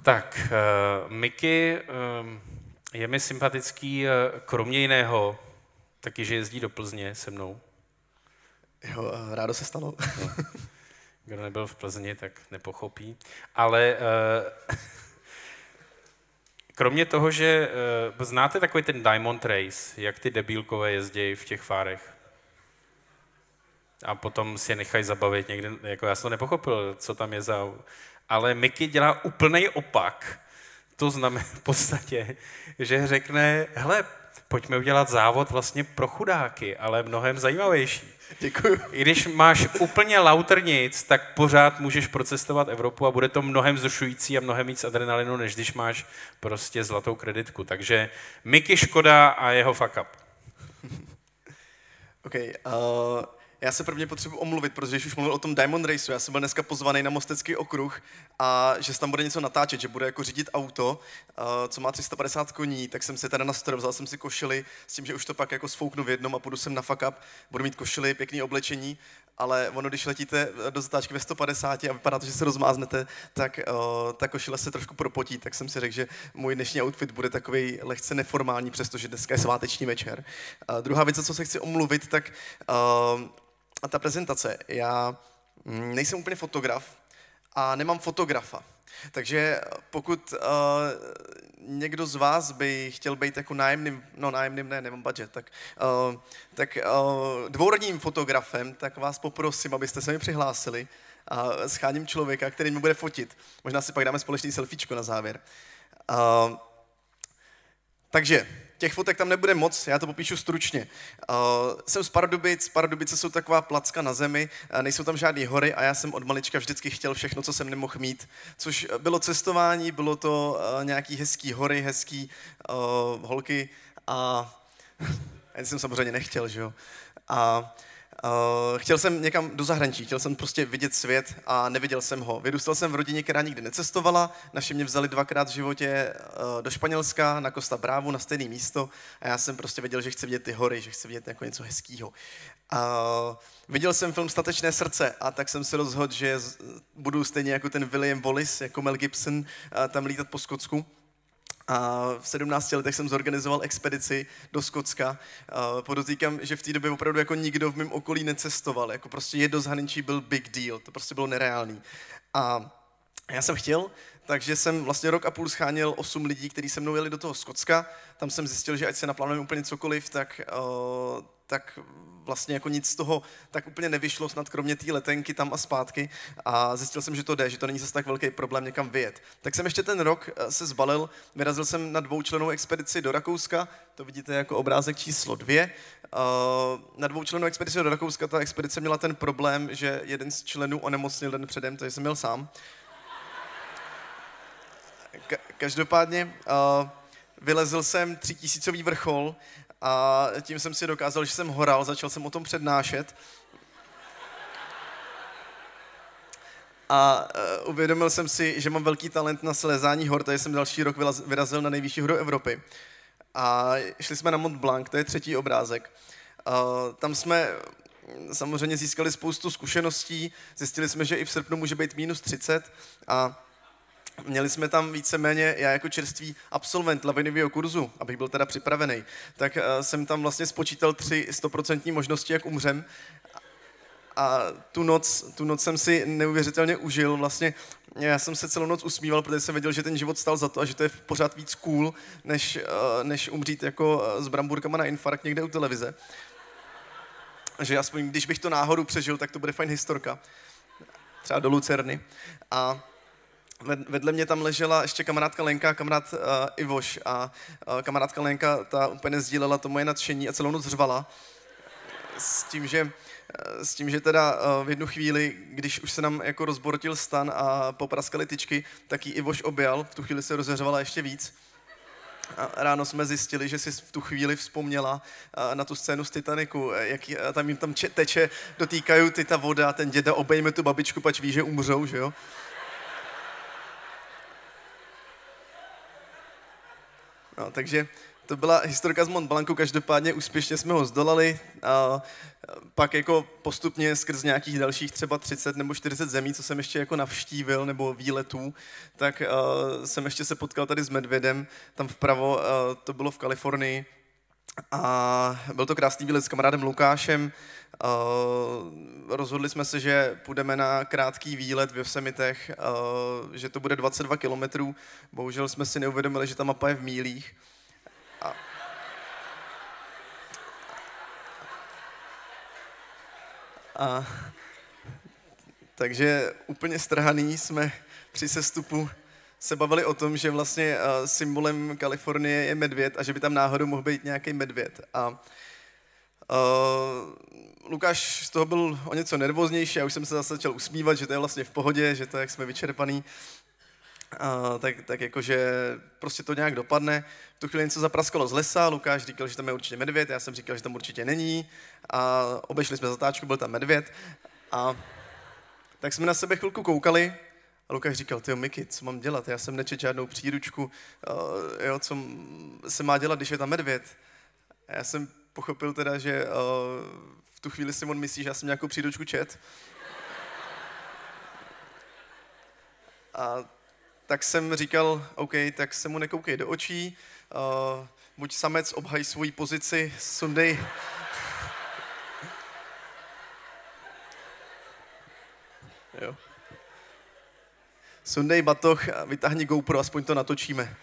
Tak, Mickey je mi sympatický, kromě jiného, taky, že jezdí do Plzně se mnou. Jo, rádo se stalo. No. Kdo nebyl v Plzni, tak nepochopí. Ale kromě toho, že znáte takový ten Diamond Race, jak ty debílkové jezdí v těch fárech? A potom si je nechají zabavit někde, jako já jsem to nepochopil, co tam je za... Ale Mickey dělá úplnej opak. To znamená v podstatě, že řekne, hele, pojďme udělat závod vlastně pro chudáky, ale mnohem zajímavější. Děkuju. I když máš úplně lautrnic, tak pořád můžeš procestovat Evropu a bude to mnohem vzrušující a mnohem víc adrenalinu, než když máš prostě zlatou kreditku. Takže Mickey Škoda a jeho fuck up. OK. Já se prvně potřebuji omluvit, protože když už mluvil o tom Diamond Raceu, já jsem byl dneska pozvaný na Mostecký okruh a že se tam bude něco natáčet, že bude jako řídit auto, co má 350 koní, tak jsem si teda nastrojil, vzal jsem si košili s tím, že už to pak jako sfouknu v jednom a půjdu sem na fuck up, budu mít košili, pěkný oblečení, ale ono, když letíte do zatáčky ve 150 a vypadá to, že se rozmáznete, tak ta košile se trošku propotí, tak jsem si řekl, že můj dnešní outfit bude takový lehce neformální, přestože dneska je sváteční večer. Druhá věc, co se chci omluvit, tak a ta prezentace. Já nejsem úplně fotograf a nemám fotografa. Takže pokud někdo z vás by chtěl být jako nájemným ne, nemám budget, tak dvourodním fotografem, tak vás poprosím, abyste se mi přihlásili a scháním člověka, který mi bude fotit. Možná si pak dáme společný selfiečko na závěr. Takže těch fotek tam nebude moc, já to popíšu stručně. Jsem z Pardubic, Pardubice jsou taková placka na zemi, nejsou tam žádný hory a já jsem od malička vždycky chtěl všechno, co jsem nemohl mít. Což bylo cestování, bylo to nějaký hezký hory, hezký holky a já jsem samozřejmě nechtěl, že jo. Chtěl jsem někam do zahraničí, chtěl jsem prostě vidět svět a neviděl jsem ho. Vyrůstal jsem v rodině, která nikdy necestovala, naši mě vzali 2krát v životě do Španělska, na Costa Brávu, na stejné místo a já jsem prostě věděl, že chci vidět ty hory, že chci vidět jako něco hezkýho. Viděl jsem film Statečné srdce a tak jsem se rozhodl, že budu stejně jako ten William Wallace, jako Mel Gibson, tam lítat po Skotsku. A v 17 letech jsem zorganizoval expedici do Skotska. Podotýkám, že v té době opravdu jako nikdo v mém okolí necestoval. Jako prostě jet do zahraničí byl big deal, to prostě bylo nereálný. A já jsem chtěl, takže jsem vlastně rok a půl scháněl 8 lidí, kteří se mnou jeli do toho Skotska. Tam jsem zjistil, že ať se naplánujeme úplně cokoliv, tak vlastně jako nic z toho tak úplně nevyšlo, snad kromě té letenky tam a zpátky. A zjistil jsem, že to jde, že to není zase tak velký problém někam vyjet. Tak jsem ještě ten rok se zbalil, vyrazil jsem na 2člennou expedici do Rakouska, to vidíte jako obrázek číslo 2. Na 2člennou expedici do Rakouska ta expedice měla ten problém, že jeden z členů onemocnil den předem, takže jsem měl sám. Každopádně vylezl jsem 3000 vrchol a tím jsem si dokázal, že jsem horal, začal jsem o tom přednášet. A uvědomil jsem si, že mám velký talent na slezání hor, takže jsem další rok vyrazil na nejvyšší horu Evropy. A šli jsme na Mont Blanc, to je 3. obrázek. Tam jsme samozřejmě získali spoustu zkušeností, zjistili jsme, že i v srpnu může být -30 a měli jsme tam víceméně, já jako čerstvý absolvent lavinového kurzu, abych byl teda připravený, tak jsem tam vlastně spočítal 3 100% možnosti, jak umřem. A tu noc jsem si neuvěřitelně užil. Vlastně já jsem se celou noc usmíval, protože jsem věděl, že ten život stál za to a že to je pořád víc cool, než umřít jako s bramburkama na infarkt někde u televize. Že aspoň když bych to náhodou přežil, tak to bude fajn historka. Třeba do Lucerny. A vedle mě tam ležela ještě kamarádka Lenka, kamarád Ivoš a kamarádka Lenka, ta úplně sdílela to moje nadšení a celou noc řvala. S tím, že teda v jednu chvíli, když už se nám jako rozbortil stan a popraskaly tyčky, tak ji Ivoš objal, v tu chvíli se rozeřvala ještě víc. A ráno jsme zjistili, že si v tu chvíli vzpomněla na tu scénu z Titaniku, jak jim tam teče, dotýkají ta voda, ten děda obejme tu babičku, pač ví, že umřou, že jo? No, takže to byla historka z Mont Blancu, každopádně úspěšně jsme ho zdolali. pak jako postupně skrz nějakých dalších třeba 30 nebo 40 zemí, co jsem ještě jako navštívil, nebo výletů, tak jsem ještě se potkal tady s medvědem, tam vpravo, to bylo v Kalifornii, a byl to krásný výlet s kamarádem Lukášem. Rozhodli jsme se, že půjdeme na krátký výlet v Yosemitech, že to bude 22 kilometrů. Bohužel jsme si neuvědomili, že ta mapa je v mílích. Takže úplně strhaný jsme při sestupu se bavili o tom, že vlastně symbolem Kalifornie je medvěd a že by tam náhodou mohl být nějaký medvěd. Lukáš z toho byl o něco nervóznější, já už jsem se zase začal usmívat, že to je vlastně v pohodě, že to, jak jsme vyčerpaný, tak jakože prostě to nějak dopadne. V tu chvíli něco zapraskalo z lesa, Lukáš říkal, že tam je určitě medvěd, já jsem říkal, že tam určitě není a obešli jsme zatáčku, byl tam medvěd a tak jsme na sebe chvilku koukali a Lukáš říkal, tyjo Miky, co mám dělat, já jsem nečetl žádnou příručku, co se má dělat, když je tam medvěd. A já jsem pochopil teda, že v tu chvíli si on myslí, že já jsem nějakou příručku čet. A tak jsem říkal, OK, tak se mu nekoukej do očí, buď samec, obhaj svoji pozici, sundej. Jo. Sundej batoh a vytáhni GoPro, aspoň to natočíme.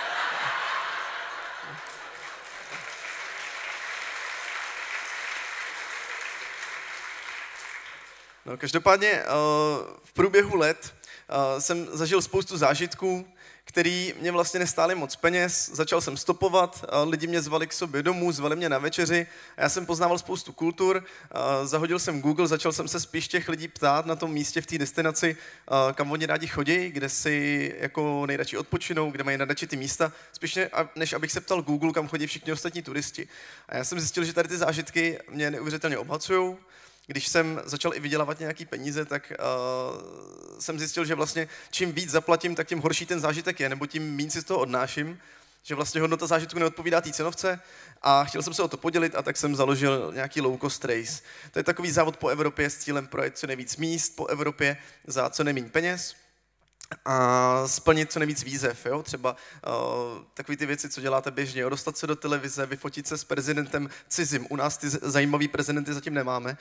No, každopádně v průběhu let jsem zažil spoustu zážitků, který mě vlastně nestály moc peněz. Začal jsem stopovat, lidi mě zvali k sobě domů, zvali mě na večeři a já jsem poznával spoustu kultur. Zahodil jsem Google, začal jsem se spíš těch lidí ptát na tom místě v té destinaci, kam oni rádi chodí, kde si jako nejradši odpočinou, kde mají nejradši ty místa, spíš než abych se ptal Google, kam chodí všichni ostatní turisti. A já jsem zjistil, že tady ty zážitky mě neuvěřitelně obohacujou. Když jsem začal i vydělávat nějaký peníze, tak jsem zjistil, že vlastně čím víc zaplatím, tak tím horší ten zážitek je, nebo tím méně si z toho odnáším, že vlastně hodnota zážitku neodpovídá té cenovce a chtěl jsem se o to podělit a tak jsem založil nějaký low cost race. To je takový závod po Evropě s cílem projet co nejvíc míst po Evropě za co nejméně peněz a splnit co nejvíc výzev, jo? Třeba takové ty věci, co děláte běžně, dostat se do televize, vyfotit se s prezidentem cizím. U nás ty zajímavý prezidenty zatím nemáme.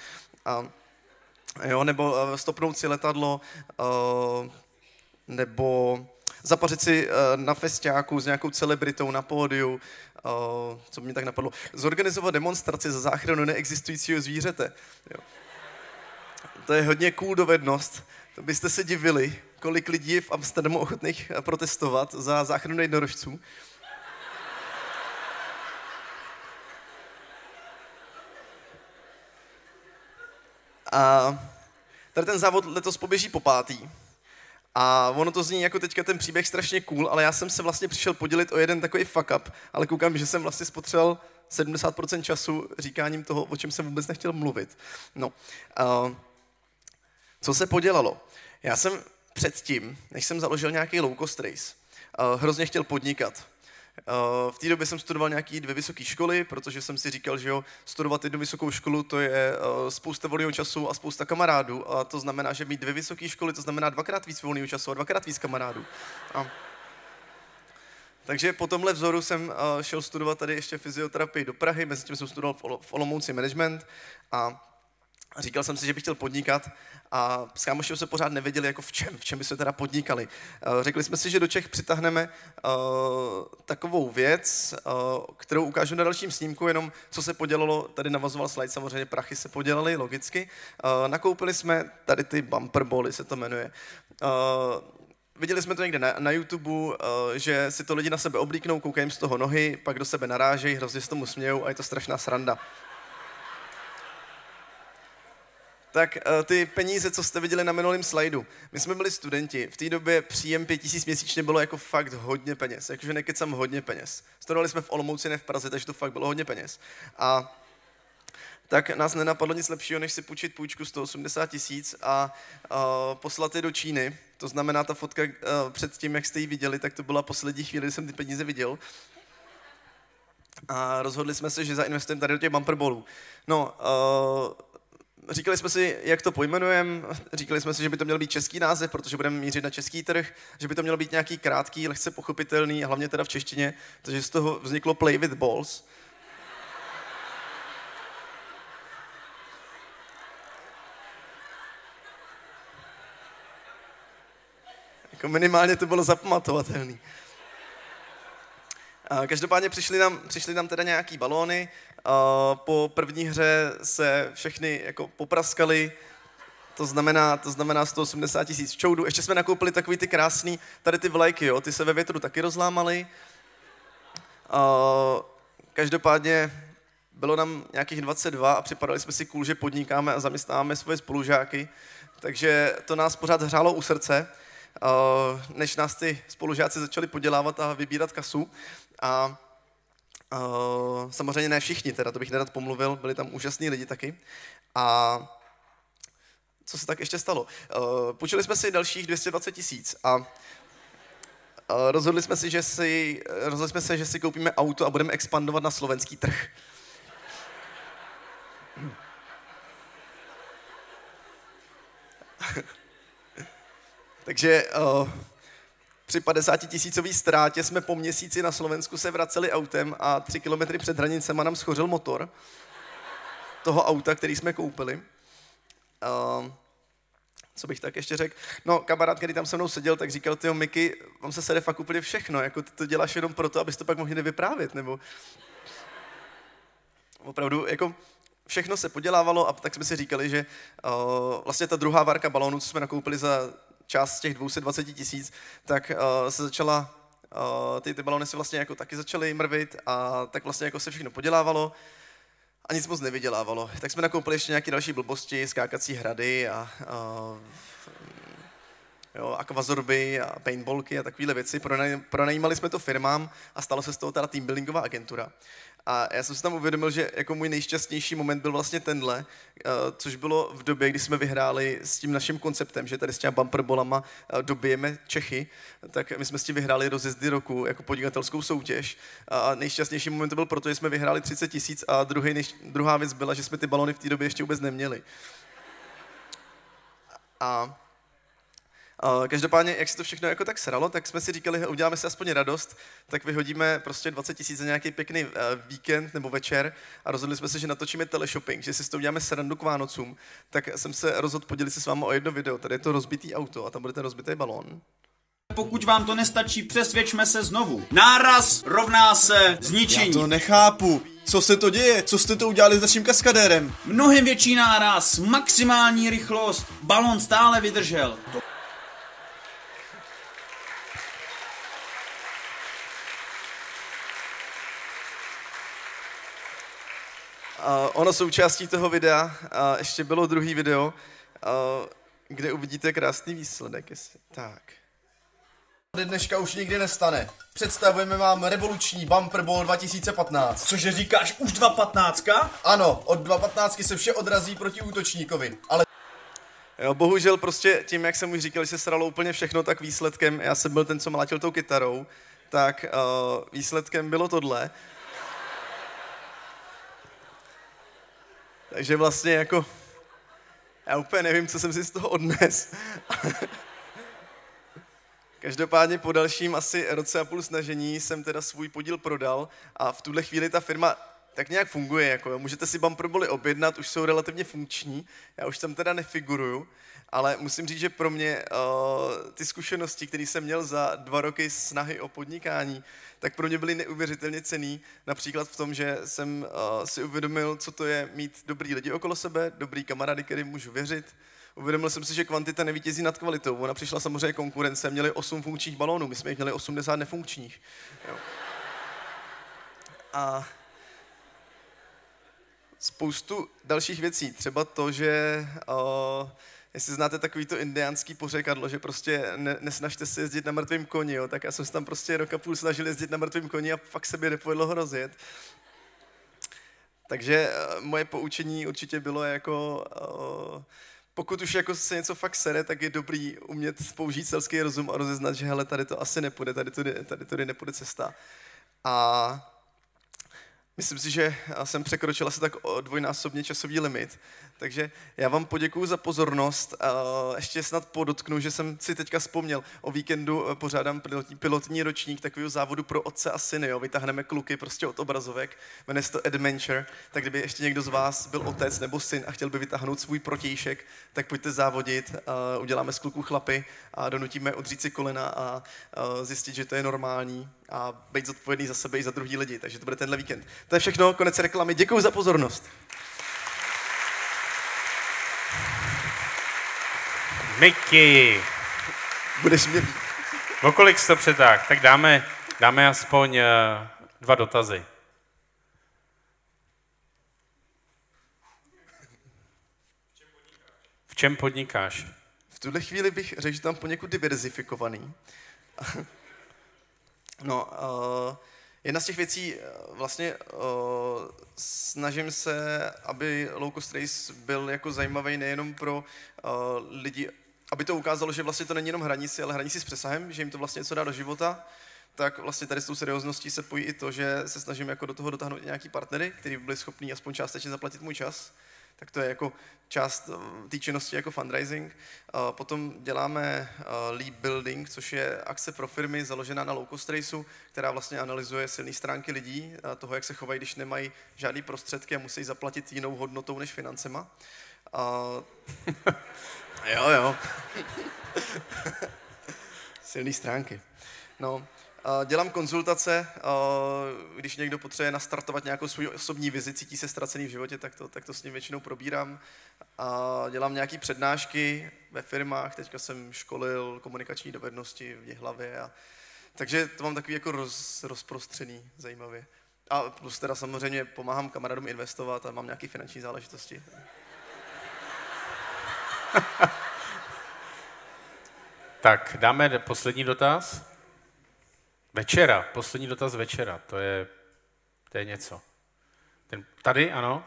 Nebo stopnout si letadlo, nebo zapařit si na festiáku s nějakou celebritou na pódiu, co by mě tak napadlo, zorganizovat demonstraci za záchranu neexistujícího zvířete. Jo. To je hodně cool dovednost, to byste se divili, kolik lidí je v Amsterdamu ochotných protestovat za záchranu jednorožců. A tady ten závod letos poběží po pátý. A ono to zní jako teďka ten příběh strašně cool, ale já jsem se vlastně přišel podělit o jeden takový fuck up, ale koukám, že jsem vlastně spotřeboval 70% času říkáním toho, o čem jsem vůbec nechtěl mluvit. No, co se podělalo? Já jsem předtím, než jsem založil nějaký low cost race, hrozně chtěl podnikat. V té době jsem studoval nějaké 2 vysoké školy, protože jsem si říkal, že jo, studovat jednu vysokou školu, to je spousta volného času a spousta kamarádů. A to znamená, že mít 2 vysoké školy, to znamená 2x víc volného času a 2x víc kamarádů. Takže po tomhle vzoru jsem šel studovat tady ještě fyzioterapii do Prahy, mezi tím jsem studoval v Olomouci management a říkal jsem si, že bych chtěl podnikat a s kámošem se pořád nevěděli, jako v čem by se teda podnikali. Řekli jsme si, že do Čech přitáhneme takovou věc, kterou ukážu na dalším snímku, jenom co se podělalo, tady navazoval slide, samozřejmě prachy se podělaly, logicky. Nakoupili jsme tady ty bumper bally, se to jmenuje. Viděli jsme to někde na YouTube, že si to lidi na sebe oblíknou, koukají jim z toho nohy, pak do sebe narážejí, hrozně se tomu smějou a je to strašná sranda. Tak ty peníze, co jste viděli na minulém slajdu. My jsme byli studenti, v té době příjem 5 000 měsíčně bylo jako fakt hodně peněz, jakože nekecám hodně peněz. Studovali jsme v Olomouci, ne v Praze, takže to fakt bylo hodně peněz. A tak nás nenapadlo nic lepšího, než si půjčit půjčku 180 000 a poslat je do Číny. To znamená, ta fotka před tím, jak jste ji viděli, tak to byla poslední chvíli, kdy jsem ty peníze viděl. a rozhodli jsme se, že zainvestujeme tady do těch bumper ballů. No, říkali jsme si, jak to pojmenujeme, říkali jsme si, že by to měl být český název, protože budeme mířit na český trh, že by to mělo být nějaký krátký, lehce pochopitelný, hlavně teda v češtině, takže z toho vzniklo Play with Balls. Jako minimálně to bylo zapamatovatelný. Každopádně přišly nám teda nějaký balóny. Po první hře se všechny jako popraskali, to znamená 180 000 čoudů. Ještě jsme nakoupili takový ty krásný, tady ty vlajky, jo, ty se ve větru taky rozlámaly. Každopádně bylo nám nějakých 22 a připadali jsme si cool, že podnikáme a zaměstnáváme svoje spolužáky, takže to nás pořád hřálo u srdce, než nás ty spolužáci začali podělávat a vybírat kasu. A samozřejmě ne všichni, teda to bych nerad pomluvil, byli tam úžasní lidi taky. A co se tak ještě stalo? Půjčili jsme si dalších 220 000 a rozhodli jsme se, že si koupíme auto a budeme expandovat na slovenský trh. Takže při 50 000 ztrátě jsme po měsíci na Slovensku se vraceli autem a 3 kilometry před hranicema nám schořel motor toho auta, který jsme koupili. Co bych tak ještě řekl? No, kamarád, který tam se mnou seděl, tak říkal, tyjo, Miky, vám se sede fakt úplně všechno, jako ty to děláš jenom proto, abys to pak mohli nevyprávět, nebo... Opravdu, jako všechno se podělávalo a tak jsme si říkali, že vlastně ta druhá várka balónů, co jsme nakoupili za část z těch 220 000, tak se začala, ty balóny se vlastně jako taky začaly mrvit a tak vlastně jako se všechno podělávalo a nic moc nevydělávalo. Tak jsme nakoupili ještě nějaké další blbosti, skákací hrady a akvazorby a paintballky a takovéhle věci. Pronajímali jsme to firmám a stalo se z toho teda teambuildingová agentura. A já jsem si tam uvědomil, že jako můj nejšťastnější moment byl vlastně tenhle, což bylo v době, kdy jsme vyhráli s tím naším konceptem, že tady s těma bumperbolama dobijeme Čechy, tak my jsme s tím vyhráli rozjezdy roku jako podnikatelskou soutěž. A nejšťastnější moment byl proto, že jsme vyhráli 30 000 a druhá věc byla, že jsme ty balony v té době ještě vůbec neměli. Každopádně, jak se to všechno jako tak sralo, tak jsme si říkali, že uděláme si aspoň radost, tak vyhodíme prostě 20 000 za nějaký pěkný víkend nebo večer a rozhodli jsme se, že natočíme teleshopping, že si s toho uděláme srandu k Vánocům, tak jsem se rozhodl podělit se s vámi o jedno video, tady je to rozbitý auto a tam bude ten rozbitý balón. Pokud vám to nestačí, přesvědčme se znovu. Náraz rovná se zničení. Já to nechápu. Co se to děje? Co jste to udělali s naším kaskadérem? Mnohem větší náraz, maximální rychlost, balón stále vydržel. Ono součástí toho videa ještě bylo druhý video, kde uvidíte krásný výsledek. Tak. Dneška už nikdy nestane. Představujeme vám revoluční Bumper Ball 2015. Cože říkáš, už 2.15? Ano, od 2.15 se vše odrazí proti útočníkovi, ale... Jo, bohužel prostě tím, jak jsem už říkal, že se sralo úplně všechno, tak výsledkem, já jsem byl ten, co mlátil tou kytarou, tak výsledkem bylo tohle. Takže vlastně jako, já úplně nevím, co jsem si z toho odnes. Každopádně po dalším asi roce a půl snažení jsem teda svůj podíl prodal a v tuhle chvíli ta firma tak nějak funguje. Jako, můžete si bumperboly objednat, už jsou relativně funkční, já už tam teda nefiguruju, ale musím říct, že pro mě ty zkušenosti, které jsem měl za 2 roky snahy o podnikání, tak pro mě byly neuvěřitelně cenný. Například v tom, že jsem si uvědomil, co to je mít dobrý lidi okolo sebe, dobrý kamarády, kterým můžu věřit. Uvědomil jsem si, že kvantita nevítězí nad kvalitou. Ona přišla samozřejmě konkurence, měli 8 funkčních balónů, my jsme jich měli 80 nefunkčních. Jo. A spoustu dalších věcí, třeba to, že jestli znáte takový to indiánský pořekadlo, že prostě nesnažte se jezdit na mrtvém koni, jo, tak já jsem se tam prostě rok a půl snažil jezdit na mrtvém koni a fakt se mi nepovedlo ho rozjet. Takže moje poučení určitě bylo jako, pokud už jako se něco fakt sere, tak je dobrý umět použít selský rozum a rozeznat, že hele, tady to asi nepůjde, tady to nepůjde cesta. A Myslím si, že jsem překročil asi tak dvojnásobně časový limit, takže já vám poděkuju za pozornost. Ještě snad podotknu, že jsem si teďka vzpomněl, o víkendu pořádám pilotní ročník takového závodu pro otce a syny. Jo. Vytáhneme kluky prostě od obrazovek, jmenuje se to Adventure, tak kdyby ještě někdo z vás byl otec nebo syn a chtěl by vytáhnout svůj protějšek, tak pojďte závodit, uděláme z kluků chlapy a donutíme odřít si kolena a zjistit, že to je normální a být zodpovědný za sebe i za druhý lidi. Takže to bude tenhle víkend. To je všechno, konec reklamy. Děkuji za pozornost. Miky, Budeš mě být. o kolik jsi to přetáhl? Tak dáme aspoň 2 dotazy. V čem podnikáš? V tuhle chvíli bych řekl, že tam poněkud diverzifikovaný. No, jedna z těch věcí, vlastně snažím se, aby Low Cost Race byl jako zajímavý nejenom pro lidi, aby to ukázalo, že vlastně to není jenom hraní si, ale hraní si s přesahem, že jim to vlastně něco dá do života, tak vlastně tady s tou seriózností se pojí i to, že se snažím jako do toho dotáhnout nějaký partnery, kteří by byli schopní aspoň částečně zaplatit můj čas. Tak to je jako část té činnosti jako fundraising. Potom děláme Leap Building, což je akce pro firmy založená na Low Cost Raceu, která vlastně analyzuje silné stránky lidí, toho, jak se chovají, když nemají žádný prostředky a musí zaplatit jinou hodnotou než financema. Jo. Silné stránky. No. Dělám konzultace, když někdo potřebuje nastartovat nějakou svou osobní vizi, cítí se ztracený v životě, tak to s ním většinou probírám. Dělám nějaké přednášky ve firmách, teďka jsem školil komunikační dovednosti v Jihlavě. Takže to mám takový jako rozprostřený, zajímavě. A plus teda samozřejmě pomáhám kamarádům investovat a mám nějaké finanční záležitosti. Tak, dáme poslední dotaz. Poslední dotaz večera, to je něco. Tady, ano.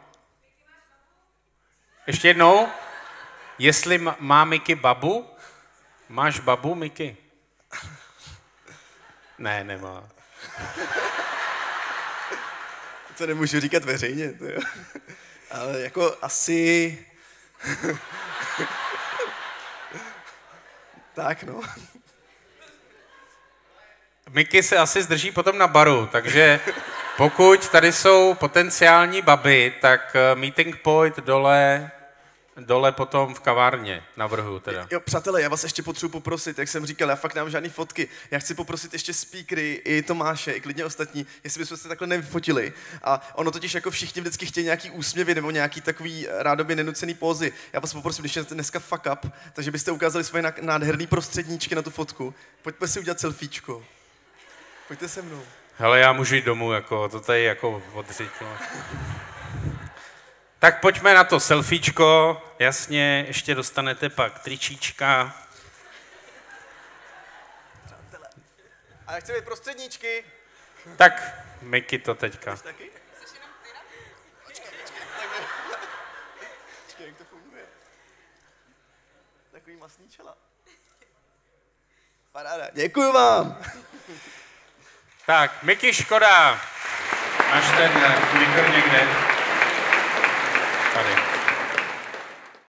Ještě jednou. Jestli má Miky babu? Máš babu, Miky? Ne, nemá. To nemůžu říkat veřejně, to jo. Ale jako asi... Tak no. Miky se asi zdrží potom na baru, takže pokud tady jsou potenciální baby, tak meeting point dole potom v kavárně, navrhuju teda. Jo, přátelé, já vás ještě potřebuji poprosit, jak jsem říkal, já fakt nemám žádný fotky. Já chci poprosit ještě speakery, i Tomáše, i klidně ostatní, jestli bychom se takhle nevyfotili. A ono totiž jako všichni vždycky chtějí nějaký úsměvy nebo nějaký takový rádoby nenucený pózy. Já vás poprosím, když je dneska fuck up, takže byste ukázali svoje nádherný prostředníčky na tu fotku. Pojďme si udělat selfiečko. Pojďte se mnou. Hele, já můžu jít domů, jako, to tady jako odřít. No. Tak pojďme na to selfiečko, jasně, ještě dostanete pak tričíčka. A jak chci být prostředníčky? Tak, Miky to teďka. Taky? Počkej, jak to funguje? Takový masný čela. Paráda, děkuju vám. Tak, Miky, škoda. Máš ten mikro někde? Tady.